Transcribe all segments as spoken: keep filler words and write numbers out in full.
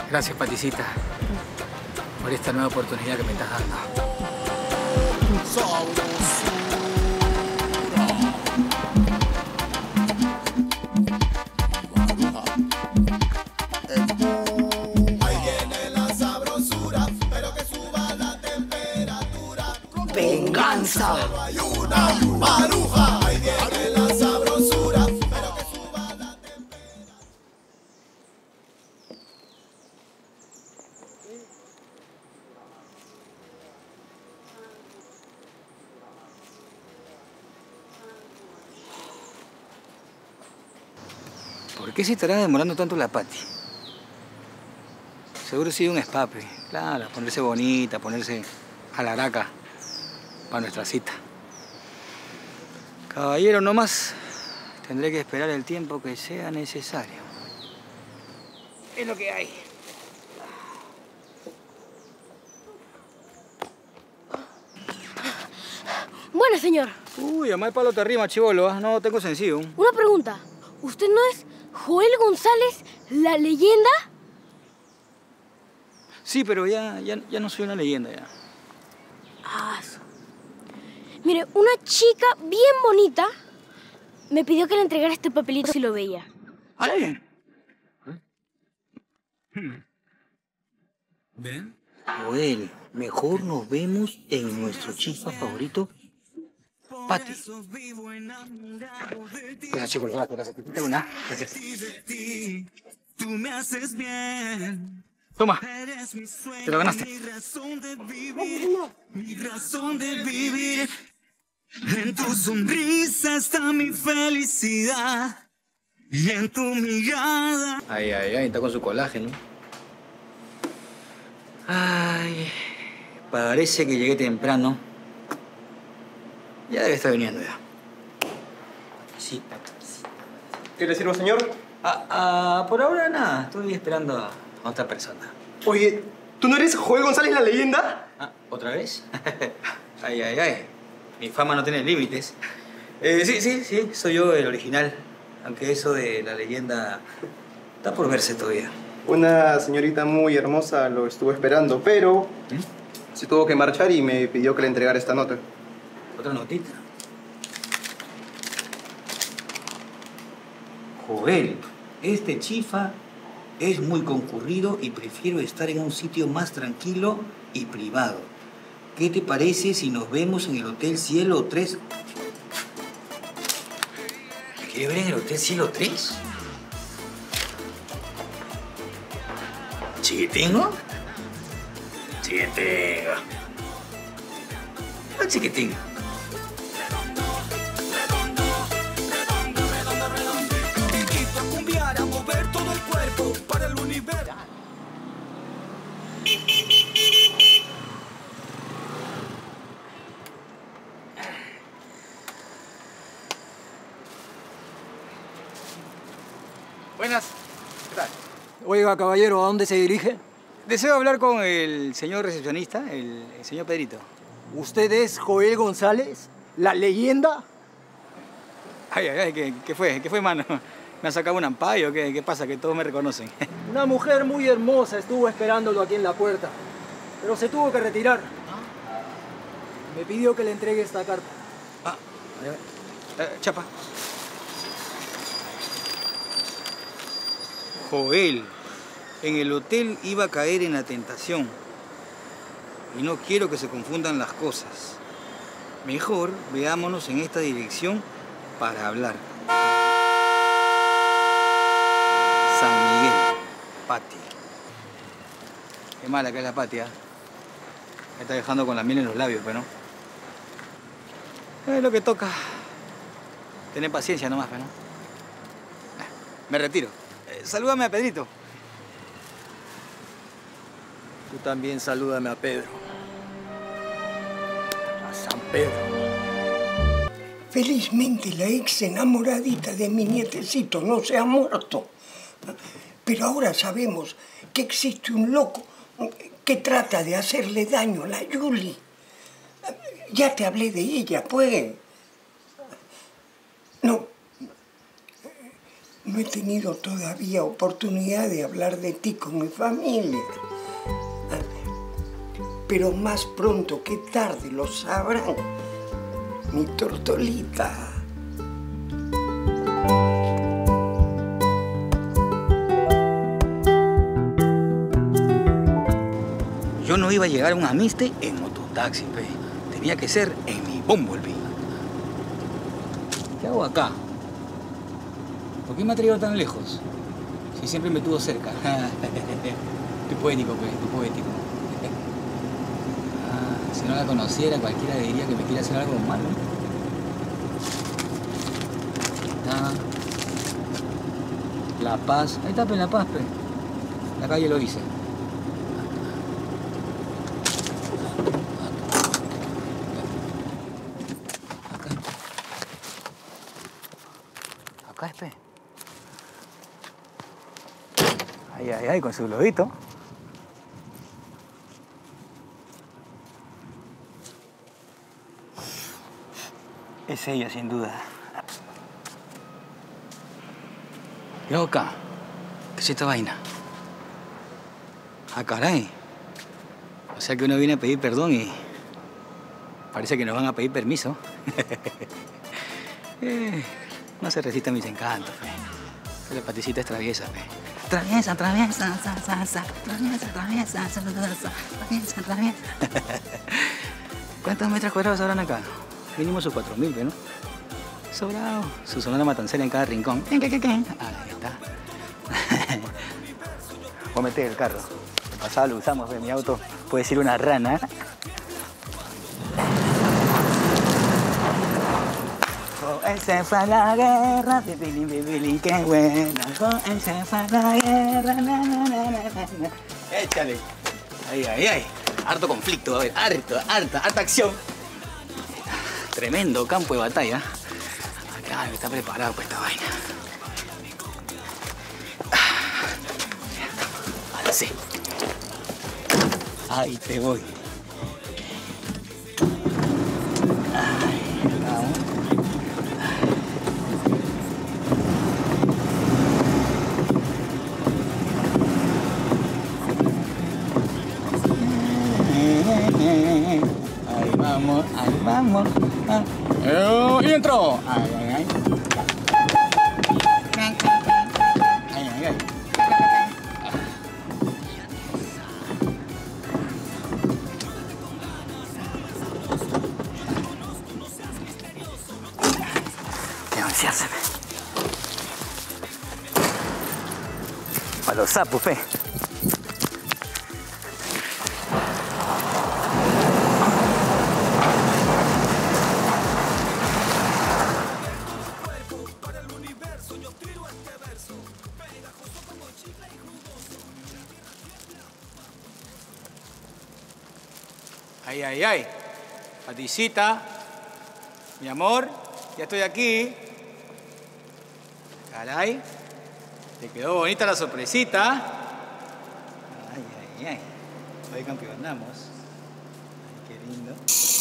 Gracias, Paticita, por esta nueva oportunidad que me estás dando. Ahí viene la sabrosura, pero que suba la temperatura. ¡Venganza! Hay una maruja. Ahí viene la sabrosura, pero que suba la temperatura. ¿Por qué se estará demorando tanto la Pati? Seguro ha sido un escape. Claro, ponerse bonita, ponerse a la araca para nuestra cita. Caballero, no más. Tendré que esperar el tiempo que sea necesario. Es lo que hay. Bueno, señor. Uy, a mal palo te rima, chibolo. ¿eh? No tengo sencillo. Una pregunta. ¿Usted no es Joel González, la leyenda? Sí, pero ya, ya, ya no soy una leyenda ya. Ah, eso. Mire, una chica bien bonita me pidió que le entregara este papelito si lo veía. ¿Alguien? ¿Ven? Joel, mejor nos vemos en nuestro chifa favorito, Pati. Gracias, chicos. Gracias. Tengo una. Gracias. Tú me haces bien. Toma. Eres mi sueño, Te lo ganaste. mi razón de vivir, mi razón de vivir. En tu sonrisa está mi felicidad y en tu mirada. Ay, ay, ay, está con su colágeno. Ay, parece que llegué temprano. Ya debe estar viniendo ya. Sí. ¿Qué le sirvo, señor? Ah, ah, por ahora nada, estoy esperando a otra persona. Oye, ¿tú no eres Joel González, la leyenda? Ah, ¿otra vez? Ay, ay, ay. Mi fama no tiene límites. Eh, sí, sí, sí, soy yo el original. Aunque eso de la leyenda está por verse todavía. Una señorita muy hermosa lo estuvo esperando, pero ¿Mm? se tuvo que marchar y me pidió que le entregara esta nota. Otra notita. Joel, este chifa es muy concurrido y prefiero estar en un sitio más tranquilo y privado. ¿Qué te parece si nos vemos en el Hotel Cielo tres? ¿Me quieres ver en el Hotel Cielo tres? ¿Chiquitingo? Chiquitingo. No, chiquitingo. A mover todo el cuerpo para el universo. Buenas. ¿Qué tal? Oiga, caballero, ¿a dónde se dirige? Deseo hablar con el señor recepcionista, el, el señor Pedrito. ¿Usted es Joel González, la leyenda? Ay, ay, ay, ¿qué, qué fue? ¿Qué fue, mano? ¿Me ha sacado un ampayo? ¿Qué, qué pasa? Que todos me reconocen. Una mujer muy hermosa estuvo esperándolo aquí en la puerta, pero se tuvo que retirar. Me pidió que le entregue esta carta. Ah, eh, chapa. Joel, en el hotel iba a caer en la tentación. Y no quiero que se confundan las cosas. Mejor veámonos en esta dirección para hablar. San Miguel, Pati. Qué mala que es la Pati, ¿eh? Me está dejando con la miel en los labios, pero no. Es lo que toca. Tener paciencia nomás, pero no. Me retiro. Eh, salúdame a Pedrito. Tú también salúdame a Pedro. A San Pedro. Felizmente la ex enamoradita de mi nietecito no se ha muerto. Pero ahora sabemos que existe un loco que trata de hacerle daño a la Yuli. Ya te hablé de ella, pues. No. no he tenido todavía oportunidad de hablar de ti con mi familia. Pero más pronto que tarde lo sabrán, mi tortolita. Yo no iba a llegar a un amiste en mototaxi, pe. Tenía que ser en mi Bumblebee. ¿Qué hago acá? ¿Por qué me ha traído tan lejos? Si siempre me tuvo cerca. Estoy poético, pe. Estoy poético. Ah, si no la conociera, cualquiera diría que me quiere hacer algo malo. Aquí está. La Paz. Ahí está, pe, La Paz, pe. La calle lo hice. Acá es, pe. Ay, ay, ay, con su globito. Es ella, sin duda. ¿Y luego acá? ¿Qué es esta vaina? Ah, caray. O sea que uno viene a pedir perdón y parece que nos van a pedir permiso. eh, no se resiste a mis encantos, fe. La paticita es traviesa, fe. Traviesa, traviesa, sa, sa, sa. Traviesa, traviesa, sa, sa, sa. Traviesa, traviesa. ¿Cuántos metros cuadrados habrán acá? Mínimo sus cuatro mil, ¿no? Sobrado. Su sonora matancera en cada rincón. Ahí está. Voy a meter el carro. El pasado lo usamos, ¿ve? Mi auto puede ser una rana. Él se fue a la guerra, bibili, bibili, qué buena. Él se fue a la guerra, na, na, na, na, na. Échale. Ahí, ahí, ahí. Harto conflicto, a ver, harto, harta, harta acción. Tremendo campo de batalla. Acá me está preparado para esta vaina. Ahora sí. Ahí te voy. Ahí, vamos. Ahí vamos, ahí vamos. Ah. Y entró. Ay, ay, ay. Ay, ay, ay. Qué ansiarse. Para los sapos, fe. Ay, ay, ay. Paticita, mi amor, ya estoy aquí. Caray, te quedó bonita la sorpresita. Ay, ay, ay. Hoy campeonamos. Ay, qué lindo.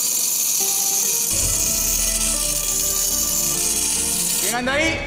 ¿Quién anda ahí?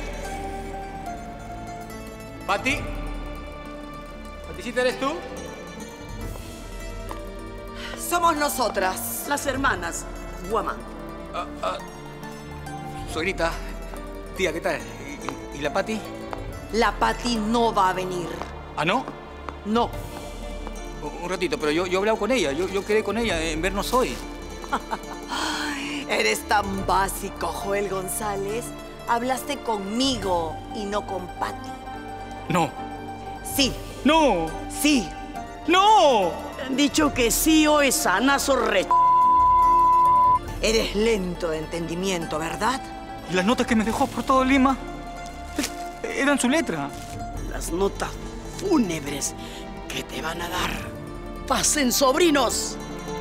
¿Pati? ¿Paticita eres tú? Somos nosotras, las hermanas Guamán. Ah, ah, suegrita, tía, ¿qué tal? ¿Y, y, y la Pati? La Pati no va a venir. ¿Ah, no? No. Un ratito, pero yo, yo he hablado con ella, yo, yo quedé con ella en vernos hoy. Eres tan básico, Joel González. Hablaste conmigo y no con Pati. No. Sí. No. Sí. ¡No! Han dicho que sí o es anazo re... Eres lento de entendimiento, ¿verdad? ¿Y las notas que me dejó por todo Lima? Eran su letra. Las notas fúnebres que te van a dar. ¡Pasen, sobrinos!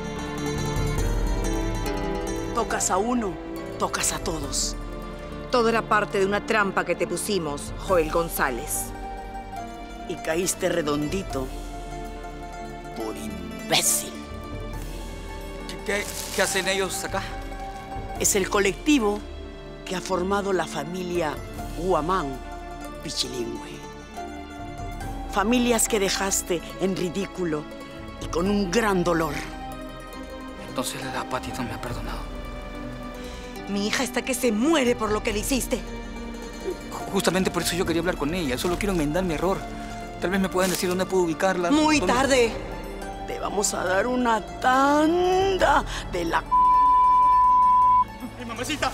Tocas a uno, tocas a todos. Todo era parte de una trampa que te pusimos, Joel González. Y caíste redondito. Por imbécil. ¿Qué, qué hacen ellos acá? Es el colectivo que ha formado la familia Guamán. pichilingüe. Familias que dejaste en ridículo y con un gran dolor. Entonces la Pati no me ha perdonado. Mi hija está que se muere por lo que le hiciste. Justamente por eso yo quería hablar con ella. Solo quiero enmendar mi error. Tal vez me puedan decir dónde puedo ubicarla. Muy dónde... tarde. Te vamos a dar una tanda de la... ¡Ay, mamacita!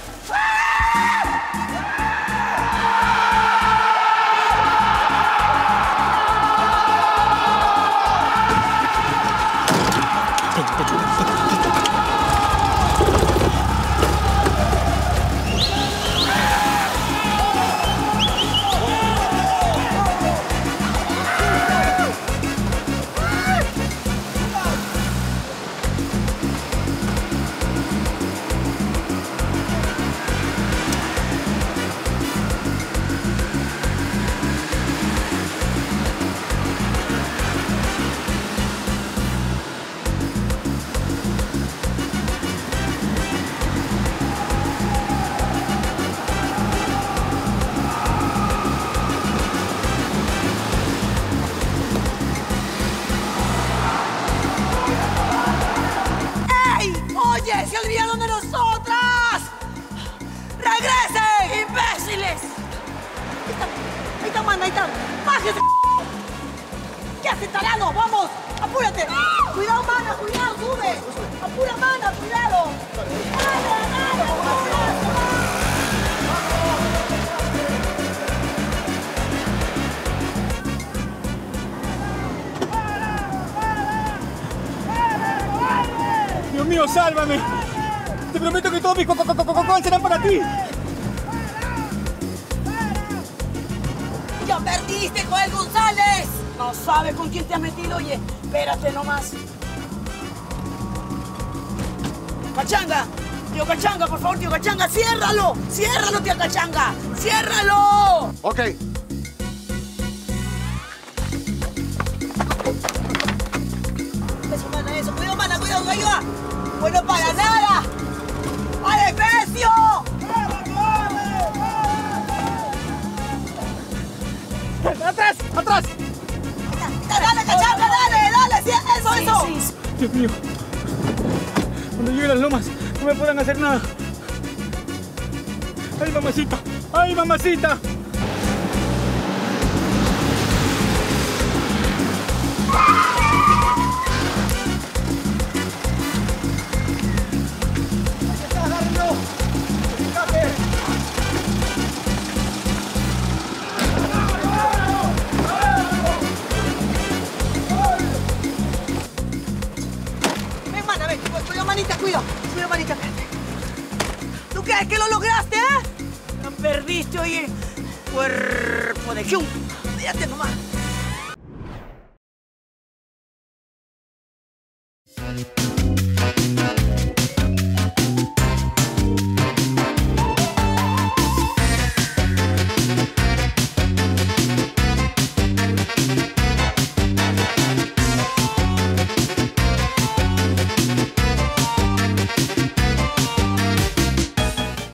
¡Se olvidaron de nosotras! ¡Regresen, imbéciles! Ahí está, ahí está, man, ahí está. ¡Bájese! ¿Qué hace, tarado? ¡Vamos! ¡Apúrate! ¡Cuidado, mana! ¡Cuidado! ¡Sube! ¡Apura, mana! ¡Cuidado! ¡Mana, mana! ¡Apura! ¡Dios mío, sálvame! Te prometo que todos mis Coca-Cola serán para ti. ¡Ya perdiste, Joel González! No sabes con quién te has metido, oye. Espérate nomás. ¡Cachanga! Tío Cachanga, por favor, tío Cachanga, ciérralo. Ciérralo, tío Cachanga. Ciérralo. Ok. Eso, mana, eso. Cuidado, mana, cuidado, ahí va. Bueno, para nada. ¡Al precio! ¡Atrás! ¡Atrás! ¡Dale, Cachanga, dale, dale! Sí, eso, Sí, eso. sí, sí. Dios mío. Cuando llegue a las lomas, no me puedan hacer nada. ¡Ay, mamacita! ¡Ay, mamacita! Ven, mana, ven. Cuidado, manita, cuidado. Cuidado, manita, espérate. ¿Tú crees que lo lograste, eh? No perdiste, oye. Cuerpo de Hyun. Fíjate nomás.